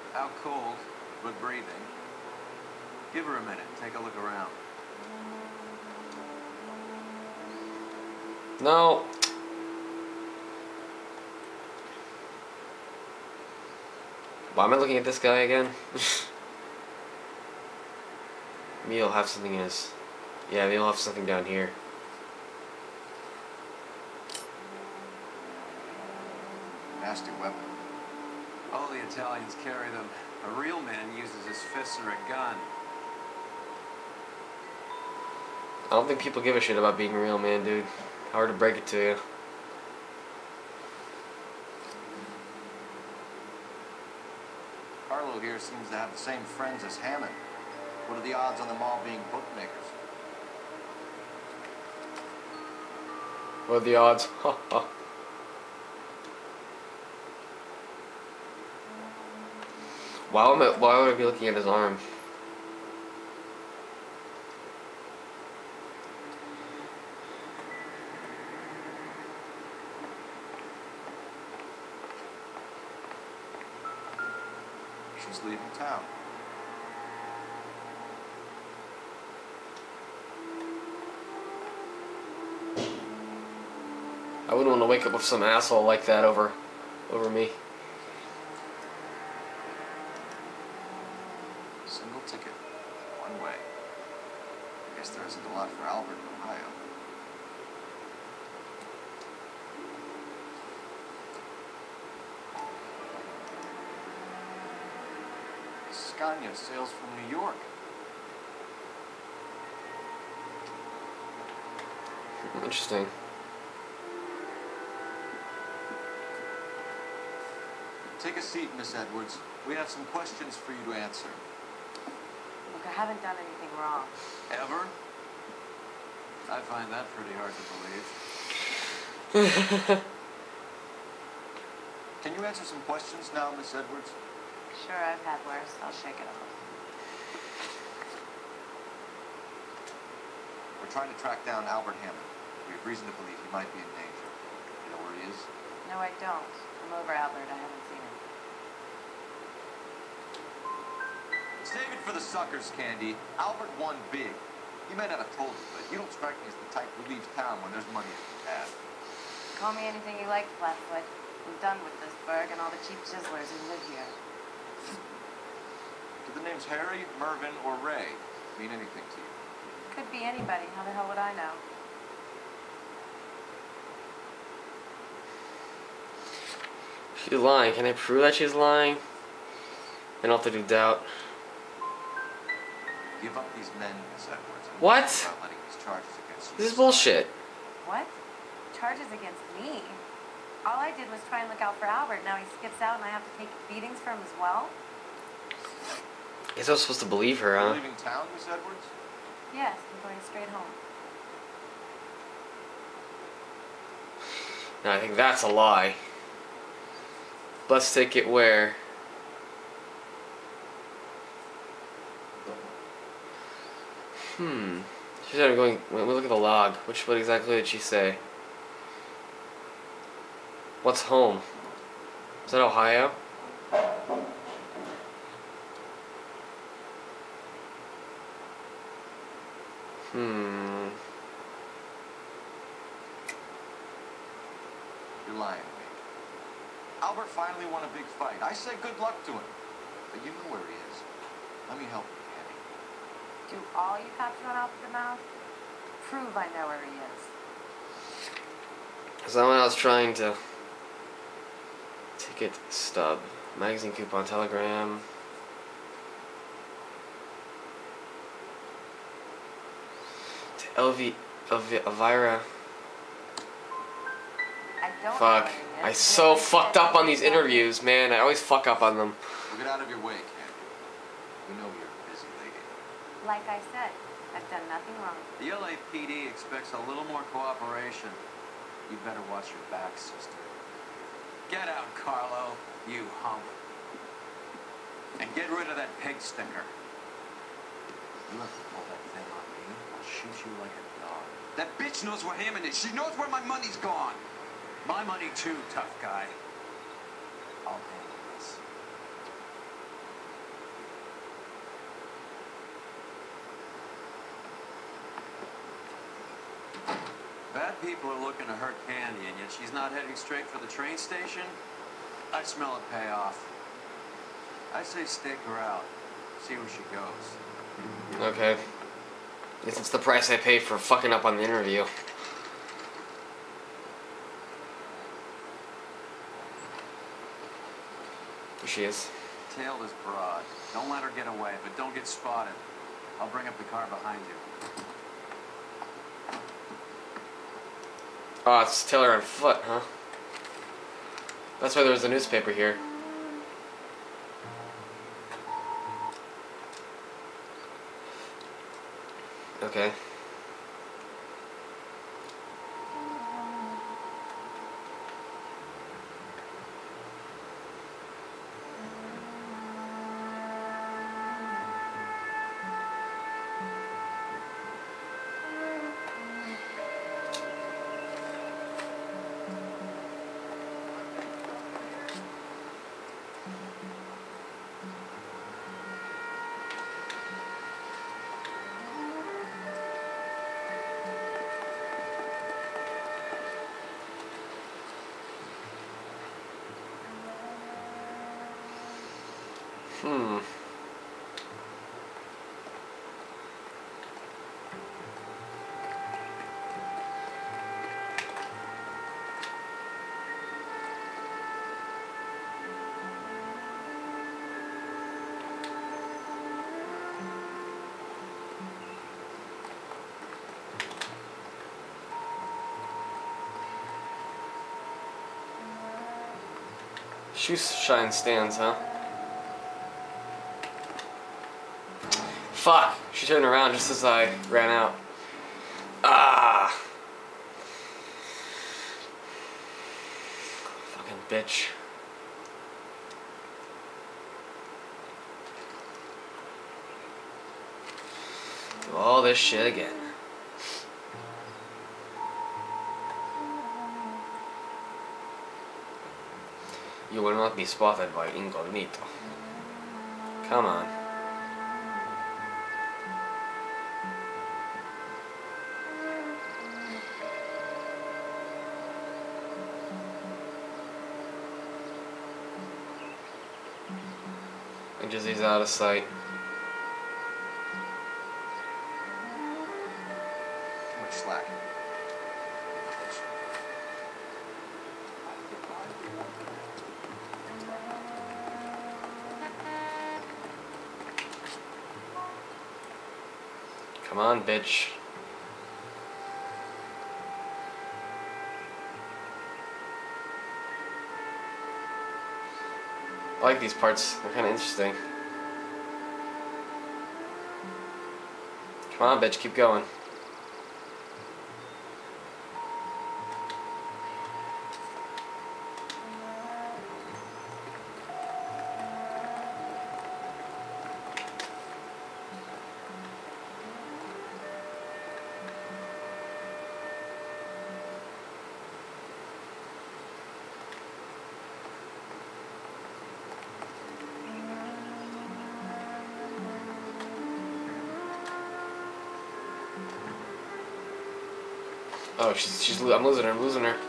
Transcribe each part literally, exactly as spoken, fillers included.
Out cold, but breathing. Give her a minute. Take a look around. No. Why am I looking at this guy again? Maybe he'll have something in his... Yeah, maybe he'll have something down here. Nasty weapon. All the Italians carry them. A real man uses his fists or a gun. I don't think people give a shit about being a real man, dude. Hard to break it to you. Carlo here seems to have the same friends as Hammond. What are the odds on them all being bookmakers? What are the odds? Why would I, why would I be looking at his arm? She's leaving town. I wouldn't want to wake up with some asshole like that over, over me. Single ticket, one way. I guess there isn't a lot for Albert in Ohio. Scania sails from New York. Interesting. Take a seat, Miss Edwards. We have some questions for you to answer. Look, I haven't done anything wrong. Ever? I find that pretty hard to believe. Can you answer some questions now, Miss Edwards? Sure, I've had worse. I'll shake it off. We're trying to track down Albert Hammond. We have reason to believe he might be in danger. You know where he is? No, I don't. I'm over Albert. I haven't seen him. Save it for the suckers, Candy. Albert won big. He might not have told you, but you don't strike me as the type who leaves town when there's money to be had. Call me anything you like, Flatfoot. I'm done with this burg and all the cheap chiselers who live here. Do the names Harry, Mervyn, or Ray mean anything to you? Could be anybody. How the hell would I know? She's lying. Can I prove that she's lying? I don't have to do doubt. Give up these men, Miss Edwards. And What? About letting these charges against you. This is bullshit. What? Charges against me? All I did was try and look out for Albert. Now he skips out and I have to take beatings for him as well? I guess I was supposed to believe her, You're huh? leaving town, Miss Edwards? Yes, I'm going straight home. No, I think that's a lie. Bus ticket where? Hmm. She said I'm going. Let me look at the log. Which what exactly did she say? What's home? Is that Ohio? Hmm. You're lying to me. Albert finally won a big fight. I say good luck to him. But you know where he is. Let me help you, Candy. Do all you cops run out the mouth? Prove I know where he is. Someone else trying to. Ticket stub. Magazine coupon telegram. To Elvi. Elvi. Elvira. I don't know Fuck. where he is. I so fucked up on these interviews, man. I always fuck up on them. Well, get out of your way, Candy. We know you're a busy lady. Like I said, I've done nothing wrong. The L A P D expects a little more cooperation. You'd better watch your back, sister. Get out, Carlo, you hump. And get rid of that pig sticker. You have to pull that thing on me, I'll shoot you like a dog. That bitch knows where Hammond is. She knows where my money's gone. My money too, tough guy. I'll handle this. people are looking to hurt Candy, and yet she's not heading straight for the train station? I smell a payoff. I say stake her out. See where she goes. Okay. Guess it's the price I pay for fucking up on the interview. Here she is. Tailed is broad. Don't let her get away, but don't get spotted. I'll bring up the car behind you. Oh, it's Taylor on foot, huh? That's why there was a newspaper here. Okay. Hmm. Shoe shine stands, huh? Fuck! She turned around just as I ran out. Ah! Fucking bitch. Do all this shit again. You will not be spotted by Incognito. Come on. And just he's out of sight. Much slack. Come on, bitch. I like these parts. They're kind of interesting. Come on, bitch. Keep going. Oh, she's she's I'm losing her. I'm losing her.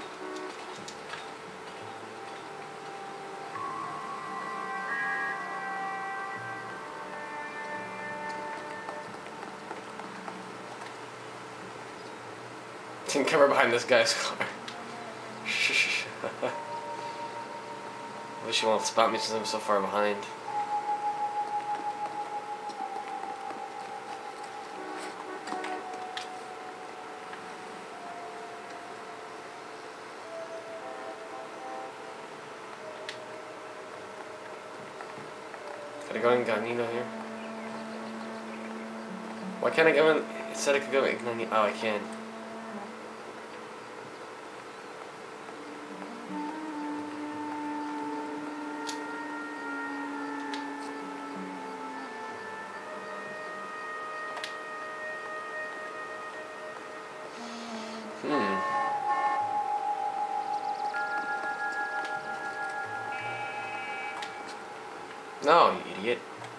Can cover behind this guy's car. At least she won't spot me since I'm so far behind. Gotta go Incognito here. Why can't I go in? It said I could go Incognito. Oh, I can. Hmm. No, you idiot.